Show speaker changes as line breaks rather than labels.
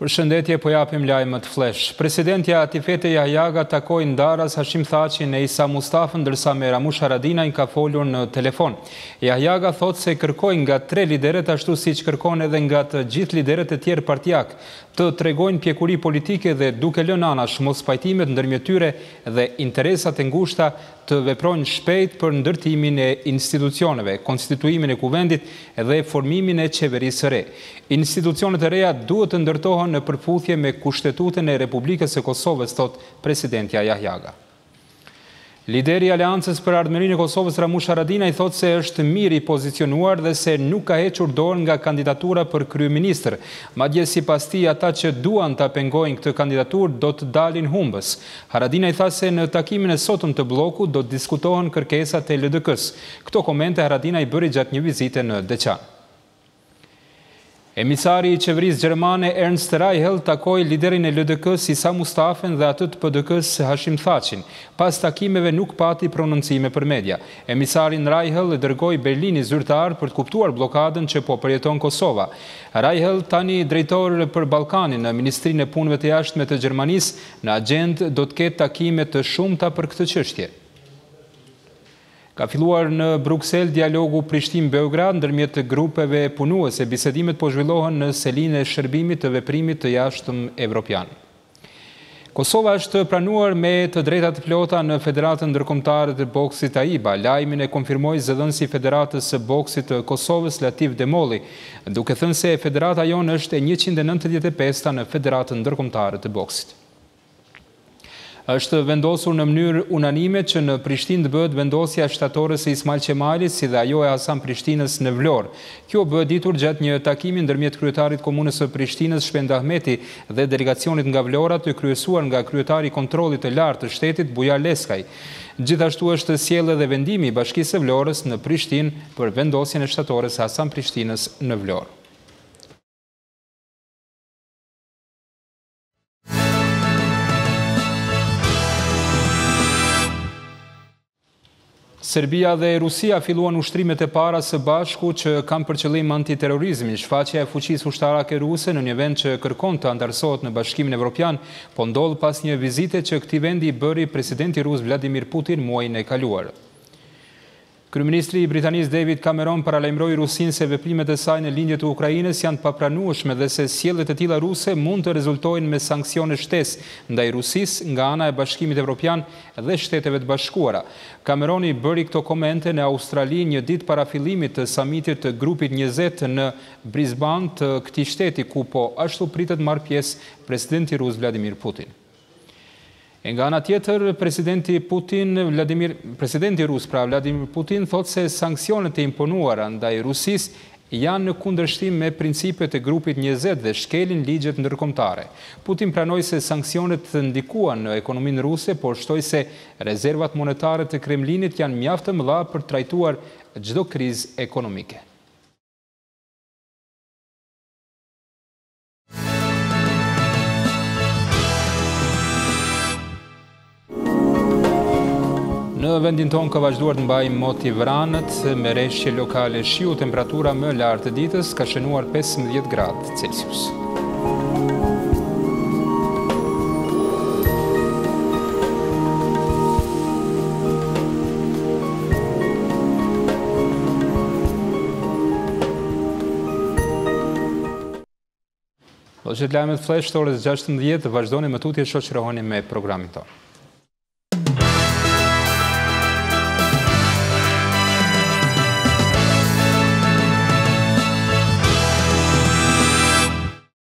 Përshëndetje, po japim lajmet flesh. Presidentja Atifete Jahjaga takoi ndaras Hashim Thaqin e Isa Mustafën, ndërsa me Ramush Haradinajn ka folur në telefon. Jahjaga thot se kërkoi nga 3 liderët, ashtu siç kërkon edhe nga të gjithë liderët e tjerë partijak, të tregojnë pjekuri politike dhe duke lënë anash mospajtimet ndërmjet tyre dhe interesat e ngushta, të veprojnë shpejt për ndërtimin e institucioneve, konstituimin e kuvendit dhe formimin e qeverisë së re. Institucionet e reja duhet të ndërtohen në përputhje me Kushtetutën e Republikës së Kosovës, thot presidentja Jahjaga. Lideri i Aleancës për Ardhmërinë e Kosovës, Ramush Haradinaj, thot se është mirë i pozicionuar dhe se nuk ka hequr dorë nga kandidatura për kryeministër. Madje sipas tij, ata që duan ta pengojnë këtë kandidaturë do të dalin humbës. Haradinaj tha se në takimin e sotëm të bllokut do të diskutohen kërkesat e LDK-s. Këto komente Haradinaj bëri gjatë një vizite në Deçan. Emisari i qeverisë gjermane Ernst Reichel takoi liderin e LDK-s Isa Mustafën dhe atë të PD-k-s Hashim Thaqin. Pas takimeve nuk pati prononcime për media. Emisarin Reichel dërgoi Berlini zyrtar për të kuptuar blokadën që po përjeton Kosova. Reichel, tani drejtor për Ballkanin në Ministrinë e Punëve të Jashtme të Gjermanisë, në agjendë do të ketë takime të shumta për këtë çështje. Ka filluar në Bruksel dialogu Prishtinë-Beograd ndërmjet të grupeve punuese. Bisedimet po zhvillohen në selinë e shërbimit të veprimit të jashtëm evropian. Kosova është pranuar me të drejtat plota në Federatën Ndërkombëtare të Boksit AIBA. Lajmin e konfirmoi zëdhënësi i Federatës së Boksit të Kosovës, Latif Demolli, duke thënë se federata jonë është e 195-ta në Federatën Ndërkombëtare të Boksit. Është vendosur në mënyrë unanime që në Prishtinë të bëhet vendosja shtatore së Ismail Qemalit, si dhe ajo e Hasan Prishtinës në Vlorë. Kjo bëhet ditur gjatë një takimi ndërmjet kryetarit komunës së Prishtinës Shpend Ahmeti dhe delegacionit nga Vlora, të kryesuar nga kryetari i kontrollit të lartë të shtetit Bujar Leskaj. Gjithashtu është sjellë edhe vendimi i Bashkisë së Vlorës në Prishtinë për vendosjen e shtatores së Hasan Prishtinës në Vlorë. Serbia dhe Rusia filluan ushtrimet e para së bashku që kanë për qëllim antiterrorizmin. Shfaqja e fuqisë ushtarake ruse në një vend që kërkon të antarësohet në Bashkimin Evropian, po ndodh pas një vizite që këtij vendi i bëri presidenti rus Vladimir Putin muajin e kaluar. Kryeministri i Britanisë David Cameron paralajmëroi Rusinë se veprimet e saj në lindje të Ukrainës janë të papranueshme dhe se sjelljet e tilla ruse mund të rezultojnë me sanksione shtesë ndaj Rusisë nga ana e Bashkimit Evropian dhe Shteteve të Bashkuara. Cameroni bëri këto komente në Australi një ditë para fillimit të samitit të grupit 20 në Brisbane të këtij shteti, ku po ashtu pritet marrë pjesë presidenti rus Vladimir Putin. E nga ana tjetër, presidenti rus Vladimir Putin thot se sanksionet e imponuara ndaj Rusisë janë në kundërshtim me principet e grupit 20 dhe shkelin ligjet ndërkombëtare. Putin pranoi se sanksionet ndikuan në ekonominë ruse, por shtoi se rezervat monetare të Kremlinit janë mjaft të mëdha për të trajtuar çdo krizë ekonomike. Në vendin tonë ka vazhduar të mbajë moti vranët me rreshje lokale shiu, temperatura më lartë e ditës ka shënuar 15 gradë Celsius. Do të lajmet flash të orës 16, vazhdoni më tutje shoqëroheni me programin tonë.